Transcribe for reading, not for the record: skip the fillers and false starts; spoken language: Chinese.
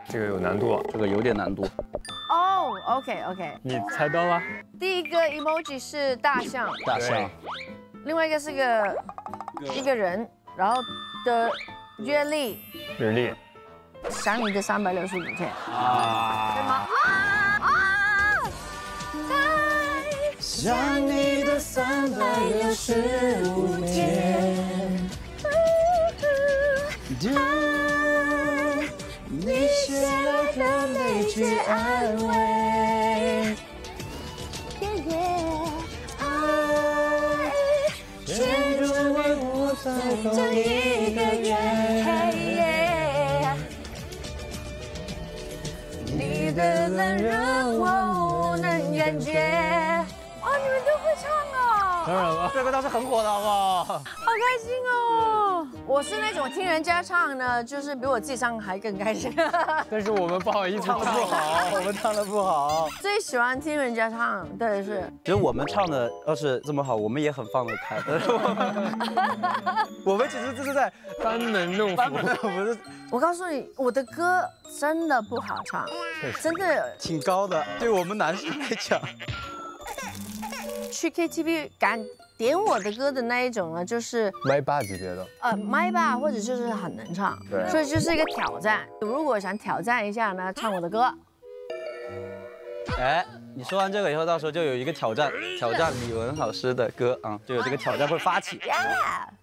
这个有难度， 这个有点难度。 哦，OK， 你猜到了？ 第一个 emoji 是大象， 大象， 另外一个是一个人，然后的月历， 日历。 想你的365天， 啊， 对吗？ 想你的365天，你写了个每句安慰，爱陷入你无法同一个人，你的冷热我能感觉。 哦，你们都会唱哦， 当然了， 这个倒是很火的，好不好？ 好开心哦！我是那种听人家唱呢，就是比我自己唱还更开心。 但是我们不好意思唱的不好，我们唱的不好。 最喜欢听人家唱，对是。 其实我们唱的要是这么好，我们也很放得开。我们其实这是在班门弄斧， 不是我告诉你，我的歌真的不好唱，真的。 挺高的，对我们男生来讲。 去 KTV 敢点我的歌的那一种呢，就是麦霸级别的。 麦霸或者就是很能唱， 对所以就是一个挑战。如果想挑战一下呢，唱我的歌。 哎，你说完这个以后，到时候就有一个挑战李玟老师的歌啊，就有这个挑战会发起。 Yeah